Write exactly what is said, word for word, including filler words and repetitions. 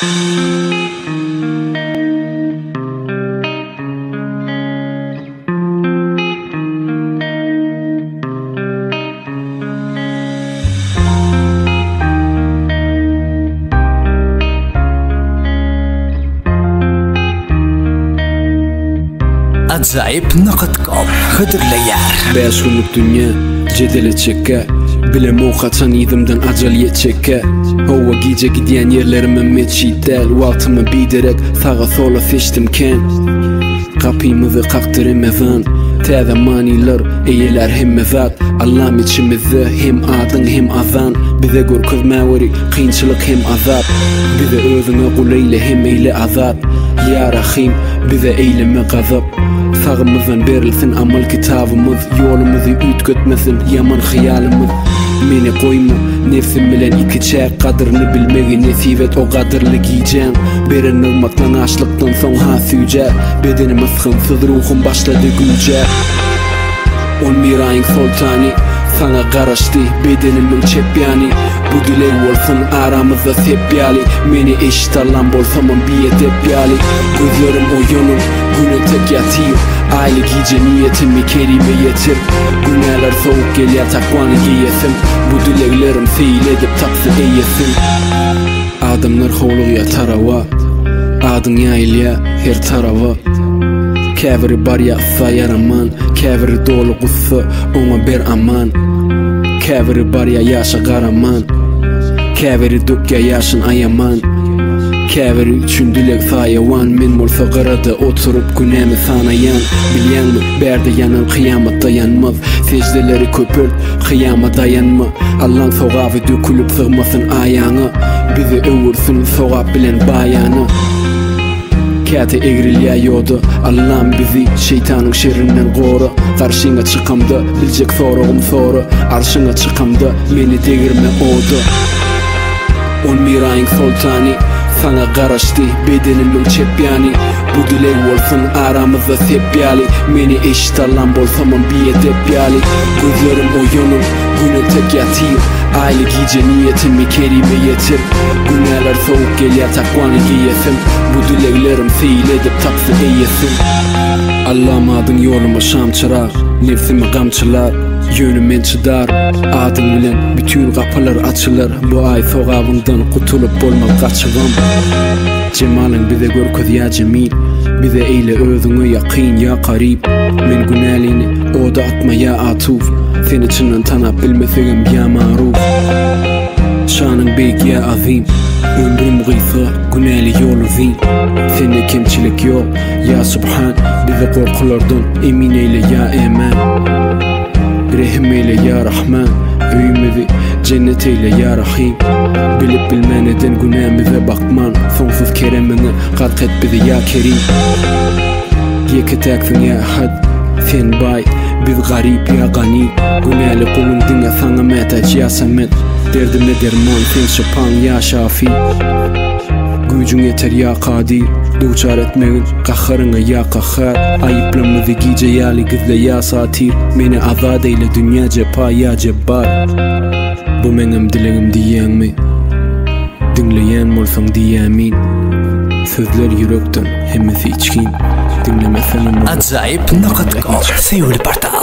عجائب نقط كوم خضر ليار باش ونك دنيا جدل تشكا بلا موقع تنيدمدن أجل يتشكا هو جيجا جديان يرلر من متشيتال وقت ما بيدرك ثاغ ثولة فيش تمكان قابي مذي قاقتر مذان تاذا ماني لر ايلار هم مذات الله متشم ذا هم آدن هم آذان بذا قور كذ ماوري قين شلق هم آذاب بذا أذن قليلة هم إلى آذاب يا رخيم بذا إلى مغضب ثاغ مذن بيرلثن أمال كتاب مذ يول مذي أتكت مثل يمن خيال مذ ميني قويمو نفث ملان إكتشاق قدر نبل مغي نثيفت أو قدر لقيجان بير النغمت نغاش لقطن ثوها ثوجا بدن مثخن ثذروخن باشلا دقوجا والميراين ثولتاني ثانا غرشتي بدن من تشبياني بودلي والثن آرام ذا ثيبيالي ميني إيش تلامبول ثمن بيه دبيالي قذيرم ويونم قنو تكياتيو آيلي جيجانية تمي كيري ميتر قنا لرثوك إليا تقواني جيثم بودلي لرم ثيلي دب تقث إيثم آدم نرخولو يا تروا آدم يا إليا هير تروا كافر باريا ثاير أمان كافر دول قثة وما بير أمان كافر باريا ياشا غارمان كافر دكيا ياشن أيمان كافر تشندلك ثايوان من مرثغرة أطرب كنام ثانيان بليان بارد يانا القيامة ضيان مض ثيجدلري كوبرد قيامة ضيان ما اللان ثغافي دو كلب ثغمثن آيانا بذي أول ثن ثغاب بلين بايانا كاتي إغري ليا يودا اللام بذي شيطان شرن الغورة قرشينة تشقمدا بالجيك ثورة ومثورة عرشينة تشقمدا ميني ديغر من أودا والميراين ثولتاني ثانا غرشتي بدن من تشبياني بودلي والثن آرام ذا ثيبيالي ميني إيش تلامبول ثمن بيه دبيالي قذيرم ويونم قنو تكياتيو آيلي جيجانية تمي كيري ميتر قنا لرثوك إليا تقواني جيثم بودلي لرم ثيلي دب تقث إيثم الله مادن يولم شام çراغ nefsim gamçılar yönümen çıdar adım bilen bütün kapılar açılır bu ay soğağımdan kutulup bolmak kaçıvam cemalin bize gör köz ya cemil bize eyle özünü yakin ya qarib min günalini oda atma ya atuf seni içinden tanap bilmesegim ya maruf şanın beyk ya azim ömrüm gıysa günali yolu zin seni kemçilik yok ya subhan bize korkulardan emin eyle ya eman Rehim eyle ya Rahman Öyümüzü cennet eyle ya Rahim Bilip bilmeneden günahımıza bakman Sonsuz keremini kalk et bizi ya Kerim Yeketaksın ya Ahad Sen bay biz garip ya gani Günahlı kulun dinle sana metaç ya Samet Derdime derman sen şapan ya Şafi Gücün yeter ya Kadir Duçar etmeyin kahharına ya kahhar Ayıplamızı gice yali gizle ya satir Meni azad eyle dünya cepa ya cebbar Bu benim dileğim diyen mi? Dinleyen molsam diyemin Sözler yürekten hemisi içkin Dinlemesen ama عجائب نقط كوم سيول بارتا